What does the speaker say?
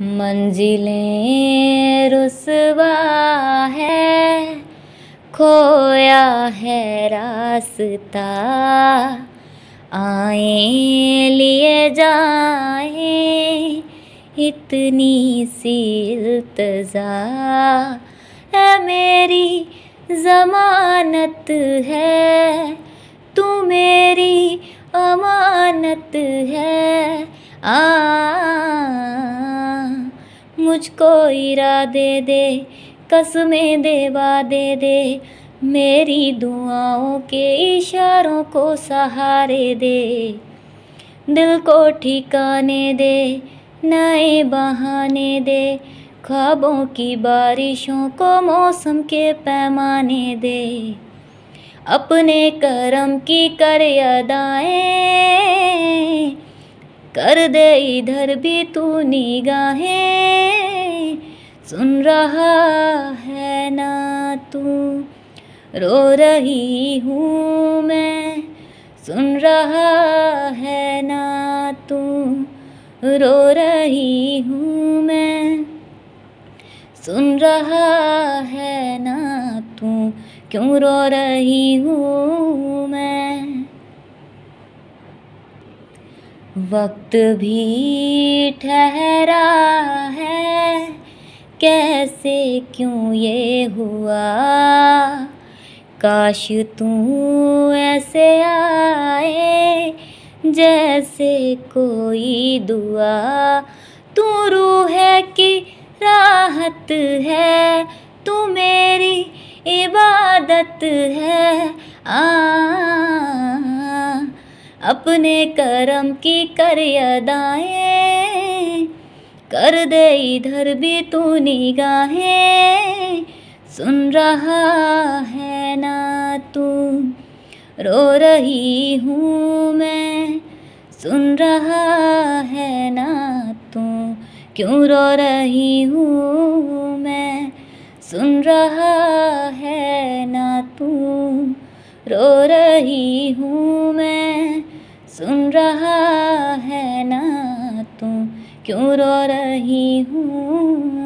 मंजिलें रुसवा है, खोया है रास्ता, आए लिए जाए इतनी सी इल्तजा है, मेरी ज़मानत है, तू मेरी अमानत है। मुझको इरादे दे, कसमें दे, वादे दे, मेरी दुआओं के इशारों को सहारे दे, दिल को ठिकाने दे, नए बहाने दे, ख्वाबों की बारिशों को मौसम के पैमाने दे, अपने करम की कर अदाएं, कर दे इधर भी तू निगाहें, सुन रहा है ना तू, रो रही हूँ मैं, सुन रहा है ना तू, रो रही हूँ मैं, सुन रहा है ना तू, क्यों रो रही हूँ मैं। वक्त भी ठहरा है, कैसे क्यों ये हुआ, काश तू ऐसे आए जैसे कोई दुआ, तू रूह की राहत है, तू मेरी इबादत है। अपने करम की कर अदाएं, कर दे इधर भी तू निगाहें, सुन रहा है ना तू, रो रही हूँ मैं, सुन रहा है ना तू, क्यों रो रही हूँ मैं, सुन रहा है ना तू, रो रही हूँ मैं, सुन रहा है ना तू, क्यों रो रही हूँ।